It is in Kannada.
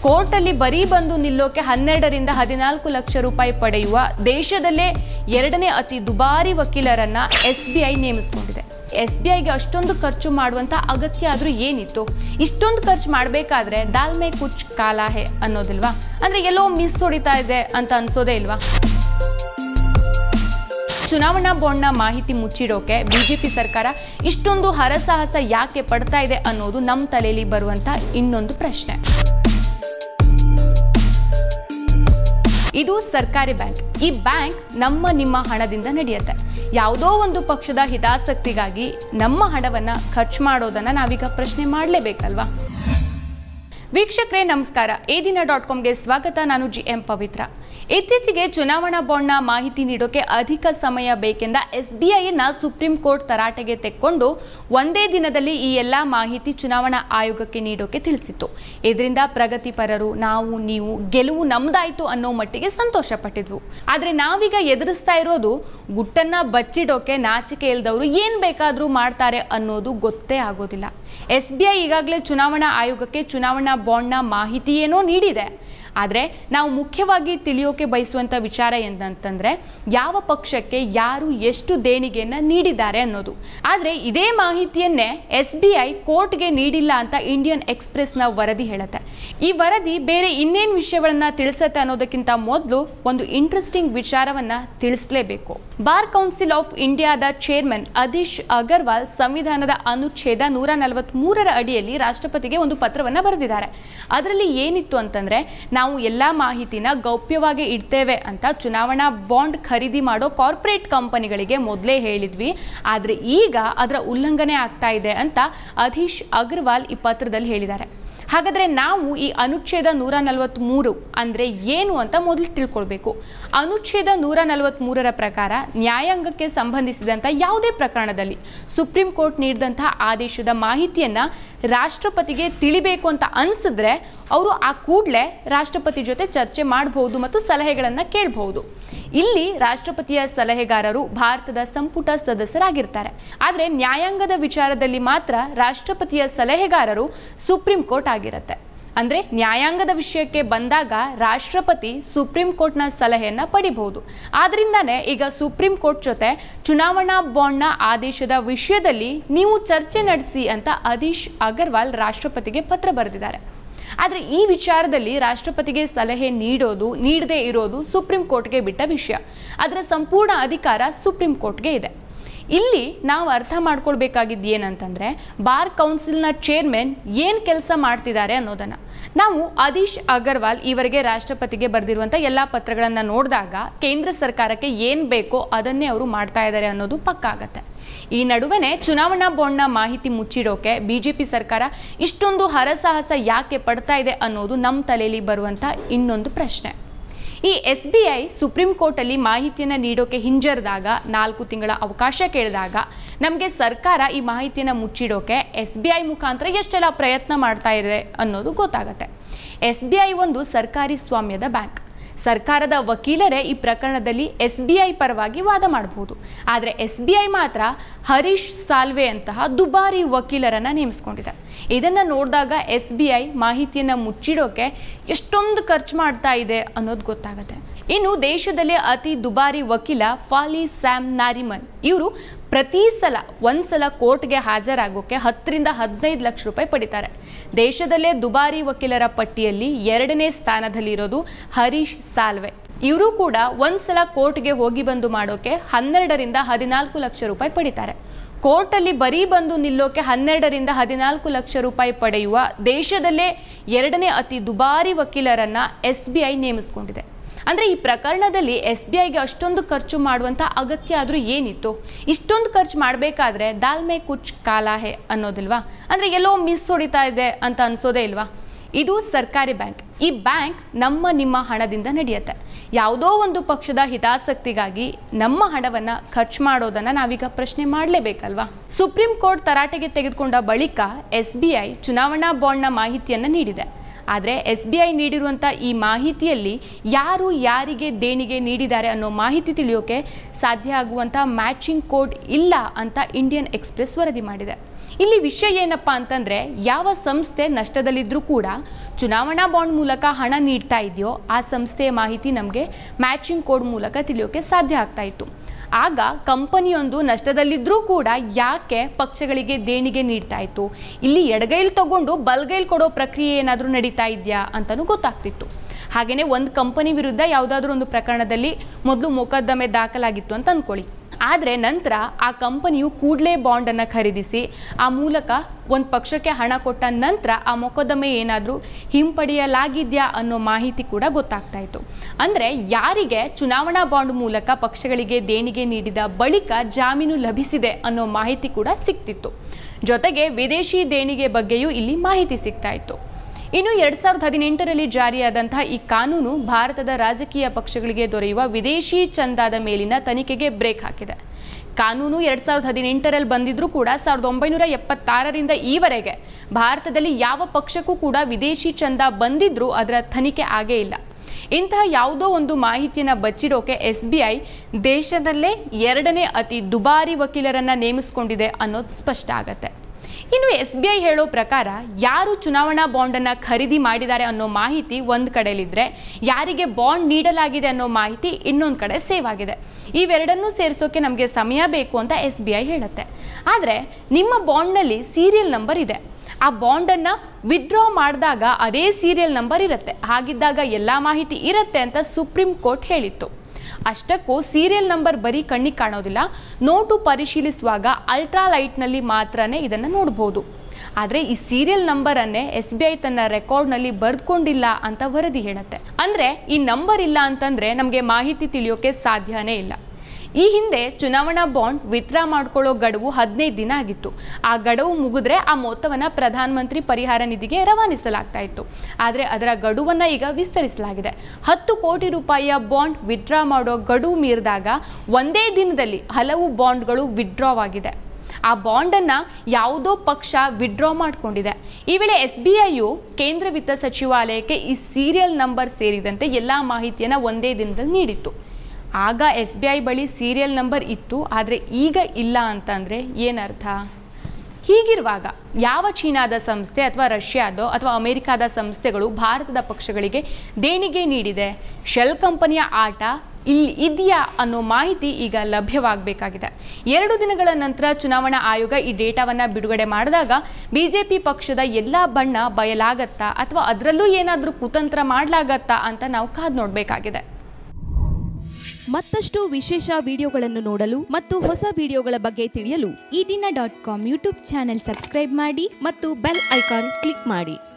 ಕೋರ್ಟಲ್ಲಿ ಬರೀ ಬಂದು ನಿಲ್ಲೋಕೆ 12ರಿಂದ 14 ಲಕ್ಷ ರೂಪಾಯಿ ಪಡೆಯುವ ದೇಶದಲ್ಲೇ ಎರಡನೇ ಅತಿ ದುಬಾರಿ ವಕೀಲರನ್ನ SBI ನೇಮಿಸಿಕೊಂಡಿದೆ. SBIಗೆ ಅಷ್ಟೊಂದು ಖರ್ಚು ಮಾಡುವಂತ ಅಗತ್ಯ ಆದ್ರೂ ಏನಿತ್ತು? ಇಷ್ಟೊಂದು ಖರ್ಚು ಮಾಡಬೇಕಾದ್ರೆ ದಾಲ್ ಮೇ ಕುಚ್ ಕಾಲಾ ಹೇ ಅನ್ನೋದಿಲ್ವಾ? ಅಂದ್ರೆ ಎಲ್ಲೋ ಮಿಸ್ ಹೊಡಿತಾ ಇದೆ ಅಂತ ಅನ್ಸೋದೇ ಇಲ್ವಾ? ಚುನಾವಣಾ ಬಾಂಡ್ನ ಮಾಹಿತಿ ಮುಚ್ಚಿಡೋಕೆ ಬಿಜೆಪಿ ಸರ್ಕಾರ ಇಷ್ಟೊಂದು ಹರಸಾಹಸ ಯಾಕೆ ಪಡ್ತಾ ಇದೆ ಅನ್ನೋದು ನಮ್ಮ ತಲೆಯಲ್ಲಿ ಬರುವಂತ ಇನ್ನೊಂದು ಪ್ರಶ್ನೆ. ಇದು ಸರ್ಕಾರಿ ಬ್ಯಾಂಕ್. ಈ ಬ್ಯಾಂಕ್ ನಿಮ್ಮ ಹಣದಿಂದ ನಡೆಯುತ್ತೆ. ಯಾವುದೋ ಒಂದು ಪಕ್ಷದ ಹಿತಾಸಕ್ತಿಗಾಗಿ ನಮ್ಮ ಹಣವನ್ನ ಖರ್ಚು ಮಾಡೋದನ್ನ ನಾವೀಗ ಪ್ರಶ್ನೆ ಮಾಡಲೇಬೇಕಲ್ವಾ? ವೀಕ್ಷಕರೇ ನಮಸ್ಕಾರ, ಎದಿನ.comಗೆ ಸ್ವಾಗತ. ನಾನು GM ಪವಿತ್ರ. ಇತ್ತೀಚೆಗೆ ಚುನಾವಣಾ ಬಾಂಡ್ನ ಮಾಹಿತಿ ನೀಡೋಕೆ ಅಧಿಕ ಸಮಯ ಬೇಕೆಂದ SBIನ ಸುಪ್ರೀಂ ಕೋರ್ಟ್ ತರಾಟೆಗೆ ತೆಕ್ಕೊಂಡು ಒಂದೇ ದಿನದಲ್ಲಿ ಈ ಎಲ್ಲ ಮಾಹಿತಿ ಚುನಾವಣಾ ಆಯೋಗಕ್ಕೆ ನೀಡೋಕೆ ತಿಳಿಸಿತ್ತು. ಇದರಿಂದ ಪ್ರಗತಿಪರರು, ನೀವು ಗೆಲುವು ನಮ್ದಾಯ್ತು ಅನ್ನೋ ಮಟ್ಟಿಗೆ ಸಂತೋಷ ಪಟ್ಟಿದ್ವು. ಆದ್ರೆ ನಾವೀಗ ಎದುರಿಸ್ತಾ ಇರೋದು ಗುಟ್ಟನ್ನ ಬಚ್ಚಿಡೋಕೆ ನಾಚಿಕೆ ಇಲ್ದವರು ಏನ್ ಬೇಕಾದ್ರೂ ಮಾಡ್ತಾರೆ ಅನ್ನೋದು ಗೊತ್ತೇ ಆಗೋದಿಲ್ಲ. SBI ಈಗಾಗಲೇ ಚುನಾವಣಾ ಆಯೋಗಕ್ಕೆ ಚುನಾವಣಾ ಬಾಂಡ್ನ ಮಾಹಿತಿ ಏನೋ ನೀಡಿದೆ. ಆದರೆ ನಾವು ಮುಖ್ಯವಾಗಿ ತಿಳಿಯೋಕೆ ಬಯಸುವಂಥ ವಿಚಾರ ಏನಂತಂದರೆ ಯಾವ ಪಕ್ಷಕ್ಕೆ ಯಾರು ಎಷ್ಟು ದೇಣಿಗೆಯನ್ನು ನೀಡಿದ್ದಾರೆ ಅನ್ನೋದು. ಆದರೆ ಇದೇ ಮಾಹಿತಿಯನ್ನೇ SBI ಕೋರ್ಟ್ಗೆ ನೀಡಿಲ್ಲ ಅಂತ ಇಂಡಿಯನ್ ಎಕ್ಸ್‌ಪ್ರೆಸ್ನ ವರದಿ ಹೇಳುತ್ತೆ. ಈ ವರದಿ ಬೇರೆ ಇನ್ನೇನು ವಿಷಯಗಳನ್ನು ತಿಳಿಸುತ್ತೆ ಅನ್ನೋದಕ್ಕಿಂತ ಮೊದಲು ಒಂದು ಇಂಟ್ರೆಸ್ಟಿಂಗ್ ವಿಚಾರವನ್ನು ತಿಳಿಸಲೇಬೇಕು. ಬಾರ್ ಕೌನ್ಸಿಲ್ ಆಫ್ ಇಂಡಿಯಾದ ಚೇರ್ಮನ್ ಅದೀಶ್ ಅಗರ್ವಾಲ್ ಸಂವಿಧಾನದ ಅನುಚ್ಛೇದ 143ರ ಅಡಿಯಲ್ಲಿ ರಾಷ್ಟ್ರಪತಿಗೆ ಒಂದು ಪತ್ರವನ್ನು ಬರೆದಿದ್ದಾರೆ. ಅದರಲ್ಲಿ ಏನಿತ್ತು ಅಂತಂದರೆ, ನಾವು ಎಲ್ಲ ಮಾಹಿತಿನ ಗೌಪ್ಯವಾಗಿ ಇಡ್ತೇವೆ ಅಂತ ಚುನಾವಣಾ ಬಾಂಡ್ ಖರೀದಿ ಮಾಡೋ ಕಾರ್ಪೊರೇಟ್ ಕಂಪನಿಗಳಿಗೆ ಮೊದಲೇ ಹೇಳಿದ್ವಿ. ಆದರೆ ಈಗ ಅದರ ಉಲ್ಲಂಘನೆ ಆಗ್ತಾ ಇದೆ ಅಂತ ಅದೀಶ್ ಅಗರ್ವಾಲ್ ಈ ಪತ್ರದಲ್ಲಿ ಹೇಳಿದ್ದಾರೆ. ಹಾಗಾದರೆ ನಾವು ಈ ಅನುಚ್ಛೇದ 143 ಅಂದರೆ ಏನು ಅಂತ ಮೊದಲು ತಿಳ್ಕೊಳ್ಬೇಕು. ಅನುಚ್ಛೇದ 143ರ ಪ್ರಕಾರ ನ್ಯಾಯಾಂಗಕ್ಕೆ ಸಂಬಂಧಿಸಿದಂಥ ಯಾವುದೇ ಪ್ರಕರಣದಲ್ಲಿ ಸುಪ್ರೀಂ ಕೋರ್ಟ್ ನೀಡಿದಂತಹ ಆದೇಶದ ಮಾಹಿತಿಯನ್ನು ರಾಷ್ಟ್ರಪತಿಗೆ ತಿಳಿಬೇಕು ಅಂತ ಅನಿಸಿದ್ರೆ ಅವರು ಆ ಕೂಡಲೇ ರಾಷ್ಟ್ರಪತಿ ಜೊತೆ ಚರ್ಚೆ ಮಾಡಬಹುದು ಮತ್ತು ಸಲಹೆಗಳನ್ನು ಕೇಳಬಹುದು. ಇಲ್ಲಿ ರಾಷ್ಟ್ರಪತಿಯ ಸಲಹೆಗಾರರು ಭಾರತದ ಸಂಪುಟ ಸದಸ್ಯರಾಗಿರ್ತಾರೆ. ಆದರೆ ನ್ಯಾಯಾಂಗದ ವಿಚಾರದಲ್ಲಿ ಮಾತ್ರ ರಾಷ್ಟ್ರಪತಿಯ ಸಲಹೆಗಾರರು ಸುಪ್ರೀಂ ಕೋರ್ಟ್ ಆಗಿರುತ್ತೆ. ಅಂದರೆ ನ್ಯಾಯಾಂಗದ ವಿಷಯಕ್ಕೆ ಬಂದಾಗ ರಾಷ್ಟ್ರಪತಿ ಸುಪ್ರೀಂ ಕೋರ್ಟ್ನ ಸಲಹೆಯನ್ನು ಪಡಿಬಹುದು. ಆದ್ದರಿಂದನೇ ಈಗ ಸುಪ್ರೀಂ ಕೋರ್ಟ್ ಜೊತೆ ಚುನಾವಣಾ ಬಾಂಡ್ನ ಆದೇಶದ ವಿಷಯದಲ್ಲಿ ನೀವು ಚರ್ಚೆ ನಡೆಸಿ ಅಂತ ಅದೀಶ್ ಅಗರ್ವಾಲ್ ರಾಷ್ಟ್ರಪತಿಗೆ ಪತ್ರ ಬರೆದಿದ್ದಾರೆ. ಆದರೆ ಈ ವಿಚಾರದಲ್ಲಿ ರಾಷ್ಟ್ರಪತಿಗೆ ಸಲಹೆ ನೀಡೋದು ನೀಡದೇ ಇರೋದು ಸುಪ್ರೀಂ ಕೋರ್ಟ್ಗೆ ಬಿಟ್ಟ ವಿಷಯ. ಅದರ ಸಂಪೂರ್ಣ ಅಧಿಕಾರ ಸುಪ್ರೀಂ ಕೋರ್ಟ್ಗೆ ಇದೆ. ಇಲ್ಲಿ ನಾವು ಅರ್ಥ ಮಾಡ್ಕೊಳ್ಬೇಕಾಗಿದ್ದು ಏನಂತಂದರೆ, ಬಾರ್ ಕೌನ್ಸಿಲ್ನ ಚೇರ್ಮನ್ ಏನು ಕೆಲಸ ಮಾಡ್ತಿದ್ದಾರೆ ಅನ್ನೋದನ್ನು. ನಾವು ಅದೀಶ್ ಅಗರ್ವಾಲ್ ಈವರೆಗೆ ರಾಷ್ಟ್ರಪತಿಗೆ ಬರೆದಿರುವಂಥ ಎಲ್ಲ ಪತ್ರಗಳನ್ನು ನೋಡಿದಾಗ ಕೇಂದ್ರ ಸರ್ಕಾರಕ್ಕೆ ಏನು ಬೇಕೋ ಅದನ್ನೇ ಅವರು ಮಾಡ್ತಾ ಇದ್ದಾರೆ ಅನ್ನೋದು ಪಕ್ಕಾ ಆಗತ್ತೆ. ಈ ನಡುವೆನೇ ಚುನಾವಣಾ ಬಾಂಡ್ನ ಮಾಹಿತಿ ಮುಚ್ಚಿಡೋಕೆ ಬಿಜೆಪಿ ಸರ್ಕಾರ ಇಷ್ಟೊಂದು ಹರಸಾಹಸ ಯಾಕೆ ಪಡ್ತಾ ಇದೆ ಅನ್ನೋದು ನಮ್ಮ ತಲೆಯಲ್ಲಿ ಬರುವಂಥ ಇನ್ನೊಂದು ಪ್ರಶ್ನೆ. ಈ SBI ಸುಪ್ರೀಂ ಕೋರ್ಟಲ್ಲಿ ಮಾಹಿತಿಯನ್ನು ನೀಡೋಕೆ ಹಿಂಜರಿದಾಗ 4 ತಿಂಗಳ ಅವಕಾಶ ಕೇಳಿದಾಗ ನಮಗೆ ಸರ್ಕಾರ ಈ ಮಾಹಿತಿಯನ್ನು ಮುಚ್ಚಿಡೋಕೆ SBI ಮುಖಾಂತರ ಎಷ್ಟೆಲ್ಲ ಪ್ರಯತ್ನ ಮಾಡ್ತಾ ಇದೆ ಅನ್ನೋದು ಗೊತ್ತಾಗುತ್ತೆ. SBI ಒಂದು ಸರ್ಕಾರಿ ಸ್ವಾಮ್ಯದ ಬ್ಯಾಂಕ್. ಸರ್ಕಾರದ ವಕೀಲರೇ ಈ ಪ್ರಕರಣದಲ್ಲಿ SBI ಪರವಾಗಿ ವಾದ ಮಾಡಬಹುದು. ಆದರೆ SBI ಮಾತ್ರ ಹರೀಶ್ ಸಾಲ್ವೆ ಅಂತಹ ದುಬಾರಿ ವಕೀಲರನ್ನು ನೇಮಿಸಿಕೊಂಡಿದೆ. ಇದನ್ನು ನೋಡಿದಾಗ SBI ಮಾಹಿತಿಯನ್ನು ಮುಚ್ಚಿಡೋಕೆ ಎಷ್ಟೊಂದು ಖರ್ಚು ಮಾಡ್ತಾ ಇದೆ ಅನ್ನೋದು ಗೊತ್ತಾಗುತ್ತೆ. ಇನ್ನು ದೇಶದಲ್ಲೇ ಅತಿ ದುಬಾರಿ ವಕೀಲ ಫಾಲಿ ಸ್ಯಾಮ್ ನಾರಿಮನ್ ಇವರು ಪ್ರತಿ ಸಲ ಒಂದ್ಸಲ ಕೋರ್ಟ್ಗೆ ಹಾಜರಾಗೋಕೆ 10ರಿಂದ 15 ಲಕ್ಷ ರೂಪಾಯಿ ಪಡಿತಾರೆ. ದೇಶದಲ್ಲೇ ದುಬಾರಿ ವಕೀಲರ ಪಟ್ಟಿಯಲ್ಲಿ 2ನೇ ಸ್ಥಾನದಲ್ಲಿರೋದು ಹರೀಶ್ ಸಾಲ್ವೆ. ಇವರು ಕೂಡ ಒಂದ್ಸಲ ಕೋರ್ಟ್ಗೆ ಹೋಗಿ ಬಂದು ಮಾಡೋಕೆ 12ರಿಂದ 14 ಲಕ್ಷ ರೂಪಾಯಿ ಪಡಿತಾರೆ. ಕೋರ್ಟಲ್ಲಿ ಬರೀ ಬಂದು ನಿಲ್ಲೋಕೆ 12ರಿಂದ 14 ಲಕ್ಷ ರೂಪಾಯಿ ಪಡೆಯುವ ದೇಶದಲ್ಲೇ 2ನೇ ಅತಿ ದುಬಾರಿ ವಕೀಲರನ್ನ SBI ನೇಮಿಸಿಕೊಂಡಿದೆ. ಅಂದರೆ ಈ ಪ್ರಕರಣದಲ್ಲಿ SBIಗೆ ಅಷ್ಟೊಂದು ಖರ್ಚು ಮಾಡುವಂಥ ಅಗತ್ಯ ಆದರೂ ಏನಿತ್ತು? ಇಷ್ಟೊಂದು ಖರ್ಚು ಮಾಡಬೇಕಾದ್ರೆ ದಾಲ್ ಮೇ ಕುಚ್ ಕಾಲಾ ಹೇ ಅನ್ನೋದಿಲ್ವಾ? ಅಂದರೆ ಎಲ್ಲೋ ಮಿಸ್ ಹೊಡಿತಾ ಇದೆ ಅಂತ ಅನ್ಸೋದೇ ಇಲ್ವಾ? ಇದು ಸರ್ಕಾರಿ ಬ್ಯಾಂಕ್. ಈ ಬ್ಯಾಂಕ್ ನಿಮ್ಮ ಹಣದಿಂದ ನಡೆಯುತ್ತೆ. ಯಾವುದೋ ಒಂದು ಪಕ್ಷದ ಹಿತಾಸಕ್ತಿಗಾಗಿ ನಮ್ಮ ಹಣವನ್ನು ಖರ್ಚು ಮಾಡೋದನ್ನು ನಾವೀಗ ಪ್ರಶ್ನೆ ಮಾಡಲೇಬೇಕಲ್ವಾ? ಸುಪ್ರೀಂ ಕೋರ್ಟ್ ತರಾಟೆಗೆ ತೆಗೆದುಕೊಂಡ ಬಳಿಕ SBI ಚುನಾವಣಾ ಬಾಂಡ್ನ ಮಾಹಿತಿಯನ್ನು ನೀಡಿದೆ. ಆದರೆ SBI ನೀಡಿರುವಂಥ ಈ ಮಾಹಿತಿಯಲ್ಲಿ ಯಾರು ಯಾರಿಗೆ ದೇಣಿಗೆ ನೀಡಿದ್ದಾರೆ ಅನ್ನೋ ಮಾಹಿತಿ ತಿಳಿಯೋಕೆ ಸಾಧ್ಯ ಆಗುವಂಥ ಮ್ಯಾಚಿಂಗ್ ಕೋಡ್ ಇಲ್ಲ ಅಂತ ಇಂಡಿಯನ್ ಎಕ್ಸ್‌ಪ್ರೆಸ್ ವರದಿ ಮಾಡಿದೆ. ಇಲ್ಲಿ ವಿಷಯ ಏನಪ್ಪ ಅಂತಂದರೆ, ಯಾವ ಸಂಸ್ಥೆ ನಷ್ಟದಲ್ಲಿದ್ದರೂ ಕೂಡ ಚುನಾವಣಾ ಬಾಂಡ್ ಮೂಲಕ ಹಣ ನೀಡ್ತಾ ಇದೆಯೋ ಆ ಸಂಸ್ಥೆಯ ಮಾಹಿತಿ ನಮಗೆ ಮ್ಯಾಚಿಂಗ್ ಕೋಡ್ ಮೂಲಕ ತಿಳಿಯೋಕ್ಕೆ ಸಾಧ್ಯ ಆಗ್ತಾ ಇತ್ತು. ಆಗ ಕಂಪನಿಯೊಂದು ನಷ್ಟದಲ್ಲಿದ್ದರೂ ಕೂಡ ಯಾಕೆ ಪಕ್ಷಗಳಿಗೆ ದೇಣಿಗೆ ನೀಡ್ತಾ ಇತ್ತು, ಇಲ್ಲಿ ಎಡಗೈಲಿ ತಗೊಂಡು ಬಲಗೈಲಿ ಕೊಡೋ ಪ್ರಕ್ರಿಯೆ ಏನಾದರೂ ನಡೀತಾ ಇದೆಯಾ ಅಂತಲೂ ಗೊತ್ತಾಗ್ತಿತ್ತು. ಹಾಗೆಯೇ ಒಂದು ಕಂಪನಿ ವಿರುದ್ಧ ಯಾವುದಾದ್ರೂ ಒಂದು ಪ್ರಕರಣದಲ್ಲಿ ಮೊದಲು ಮೊಕದ್ದಮೆ ದಾಖಲಾಗಿತ್ತು ಅಂತ ಅಂದ್ಕೊಳ್ಳಿ. ಆದರೆ ನಂತರ ಆ ಕಂಪನಿಯು ಕೂಡಲೇ ಬಾಂಡನ್ನು ಖರೀದಿಸಿ ಆ ಮೂಲಕ ಒಂದು ಪಕ್ಷಕ್ಕೆ ಹಣ ಕೊಟ್ಟ ನಂತರ ಆ ಮೊಕದ್ದಮೆ ಏನಾದರೂ ಹಿಂಪಡೆಯಲಾಗಿದೆಯಾ ಅನ್ನೋ ಮಾಹಿತಿ ಕೂಡ ಗೊತ್ತಾಗ್ತಾ ಇತ್ತು. ಅಂದರೆ ಯಾರಿಗೆ ಚುನಾವಣಾ ಬಾಂಡ್ ಮೂಲಕ ಪಕ್ಷಗಳಿಗೆ ದೇಣಿಗೆ ನೀಡಿದ ಬಳಿಕ ಜಾಮೀನು ಲಭಿಸಿದೆ ಅನ್ನೋ ಮಾಹಿತಿ ಕೂಡ ಸಿಗ್ತಿತ್ತು. ಜೊತೆಗೆ ವಿದೇಶಿ ದೇಣಿಗೆ ಬಗ್ಗೆಯೂ ಇಲ್ಲಿ ಮಾಹಿತಿ ಸಿಗ್ತಾ ಇತ್ತು. ಇನ್ನು 2018ರಲ್ಲಿ ಜಾರಿಯಾದಂತಹ ಈ ಕಾನೂನು ಭಾರತದ ರಾಜಕೀಯ ಪಕ್ಷಗಳಿಗೆ ದೊರೆಯುವ ವಿದೇಶಿ ಚಂದಾದ ಮೇಲಿನ ತನಿಖೆಗೆ ಬ್ರೇಕ್ ಹಾಕಿದೆ. ಕಾನೂನು 2018ರಲ್ಲಿ ಬಂದಿದ್ರೂ ಕೂಡ 1976ರಿಂದ ಈವರೆಗೆ ಭಾರತದಲ್ಲಿ ಯಾವ ಪಕ್ಷಕ್ಕೂ ಕೂಡ ವಿದೇಶಿ ಚಂದ ಬಂದಿದ್ರೂ ಅದರ ತನಿಖೆ ಆಗೇ ಇಲ್ಲ. ಇಂತಹ ಯಾವುದೋ ಒಂದು ಮಾಹಿತಿಯನ್ನು ಬಚ್ಚಿಡೋಕೆ SBI ದೇಶದಲ್ಲೇ 2ನೇ ಅತಿ ದುಬಾರಿ ವಕೀಲರನ್ನು ನೇಮಿಸಿಕೊಂಡಿದೆ ಅನ್ನೋದು ಸ್ಪಷ್ಟ ಆಗತ್ತೆ. ಇನ್ನು SBI ಹೇಳೋ ಪ್ರಕಾರ ಯಾರು ಚುನಾವಣಾ ಬಾಂಡನ್ನು ಖರೀದಿ ಮಾಡಿದ್ದಾರೆ ಅನ್ನೋ ಮಾಹಿತಿ ಒಂದು ಕಡೆಯಲ್ಲಿದ್ದರೆ, ಯಾರಿಗೆ ಬಾಂಡ್ ನೀಡಲಾಗಿದೆ ಅನ್ನೋ ಮಾಹಿತಿ ಇನ್ನೊಂದು ಕಡೆ ಸೇವ್ ಆಗಿದೆ. ಇವೆರಡನ್ನೂ ಸೇರಿಸೋಕೆ ನಮಗೆ ಸಮಯ ಬೇಕು ಅಂತ SBI ಹೇಳುತ್ತೆ. ಆದರೆ ನಿಮ್ಮ ಬಾಂಡ್ನಲ್ಲಿ ಸೀರಿಯಲ್ ನಂಬರ್ ಇದೆ. ಆ ಬಾಂಡನ್ನು ವಿತ್ಡ್ರಾ ಮಾಡಿದಾಗ ಅದೇ ಸೀರಿಯಲ್ ನಂಬರ್ ಇರುತ್ತೆ. ಹಾಗಿದ್ದಾಗ ಎಲ್ಲ ಮಾಹಿತಿ ಇರುತ್ತೆ ಅಂತ ಸುಪ್ರೀಂ ಕೋರ್ಟ್ ಹೇಳಿತ್ತು. ಅಷ್ಟಕ್ಕೂ ಸೀರಿಯಲ್ ನಂಬರ್ ಬರೀ ಕಣ್ಣಿಗೆ ಕಾಣೋದಿಲ್ಲ. ನೋಟು ಪರಿಶೀಲಿಸುವಾಗ ಅಲ್ಟ್ರಾ ಲೈಟ್ನಲ್ಲಿ ಮಾತ್ರನೇ ಇದನ್ನು ನೋಡ್ಬೋದು. ಆದರೆ ಈ ಸೀರಿಯಲ್ ನಂಬರನ್ನೇ SBI ತನ್ನ ರೆಕಾರ್ಡ್ನಲ್ಲಿ ಬರೆದುಕೊಂಡಿಲ್ಲ ಅಂತ ವರದಿ ಹೇಳುತ್ತೆ. ಅಂದರೆ ಈ ನಂಬರ್ ಇಲ್ಲ ಅಂತಂದರೆ ನಮಗೆ ಮಾಹಿತಿ ತಿಳಿಯೋಕೆ ಸಾಧ್ಯನೇ ಇಲ್ಲ. ಈ ಹಿಂದೆ ಚುನಾವಣಾ ಬಾಂಡ್ ವಿತ್ಡ್ರಾ ಮಾಡ್ಕೊಳ್ಳೋ ಗಡುವು 15 ದಿನ ಆಗಿತ್ತು. ಆ ಗಡುವು ಮುಗಿದ್ರೆ ಆ ಮೊತ್ತವನ್ನು ಪ್ರಧಾನಮಂತ್ರಿ ಪರಿಹಾರ ನಿಧಿಗೆ ರವಾನಿಸಲಾಗ್ತಾ ಇತ್ತು. ಆದರೆ ಅದರ ಗಡುವನ್ನು ಈಗ ವಿಸ್ತರಿಸಲಾಗಿದೆ. 10 ಕೋಟಿ ರೂಪಾಯಿಯ ಬಾಂಡ್ ವಿತ್ಡ್ರಾ ಮಾಡೋ ಗಡುವು ಮೀರಿದಾಗ ಒಂದೇ ದಿನದಲ್ಲಿ ಹಲವು ಬಾಂಡ್ಗಳು ವಿತ್ಡ್ರಾ ಆಗಿದೆ. ಆ ಬಾಂಡನ್ನು ಯಾವುದೋ ಪಕ್ಷ ವಿತ್ಡ್ರಾ ಮಾಡಿಕೊಂಡಿದೆ. ಈ ವೇಳೆ SBIಯು ಕೇಂದ್ರ ವಿತ್ತ ಸಚಿವಾಲಯಕ್ಕೆ ಈ ಸೀರಿಯಲ್ ನಂಬರ್ ಸೇರಿದಂತೆ ಎಲ್ಲ ಮಾಹಿತಿಯನ್ನು ಒಂದೇ ದಿನದಲ್ಲಿ ನೀಡಿತ್ತು. ಆಗ SBI ಬಳಿ ಸೀರಿಯಲ್ ನಂಬರ್ ಇತ್ತು, ಆದರೆ ಈಗ ಇಲ್ಲ ಅಂತಂದರೆ ಏನರ್ಥ? ಹೀಗಿರುವಾಗ ಯಾವ ಚೀನಾದ ಸಂಸ್ಥೆ ಅಥವಾ ರಷ್ಯಾದೋ ಅಥವಾ ಅಮೆರಿಕಾದ ಸಂಸ್ಥೆಗಳು ಭಾರತದ ಪಕ್ಷಗಳಿಗೆ ದೇಣಿಗೆ ನೀಡಿದೆ? ಶೆಲ್ ಕಂಪನಿಯ ಆಟ ಇಲ್ಲಿ ಇದೆಯಾ ಅನ್ನೋ ಮಾಹಿತಿ ಈಗ ಲಭ್ಯವಾಗಬೇಕಾಗಿದೆ. 2 ದಿನಗಳ ನಂತರ ಚುನಾವಣಾ ಆಯೋಗ ಈ ಡೇಟಾವನ್ನು ಬಿಡುಗಡೆ ಮಾಡಿದಾಗ BJP ಪಕ್ಷದ ಎಲ್ಲ ಬಣ್ಣ ಬಯಲಾಗತ್ತಾ ಅಥವಾ ಅದರಲ್ಲೂ ಏನಾದರೂ ಕುತಂತ್ರ ಮಾಡಲಾಗತ್ತಾ ಅಂತ ನಾವು ಕಾದು ನೋಡಬೇಕಾಗಿದೆ. ಮತ್ತಷ್ಟು ವಿಶೇಷ ವಿಡಿಯೋಗಳನ್ನು ನೋಡಲು ಮತ್ತು ಹೊಸ ವಿಡಿಯೋಗಳ ಬಗ್ಗೆ ತಿಳಿಯಲು ಈ ದಿನ .com ಯೂಟ್ಯೂಬ್ ಚಾನೆಲ್ ಸಬ್ಸ್ಕ್ರೈಬ್ ಮಾಡಿ ಮತ್ತು ಬೆಲ್ ಐಕಾನ್ ಕ್ಲಿಕ್ ಮಾಡಿ.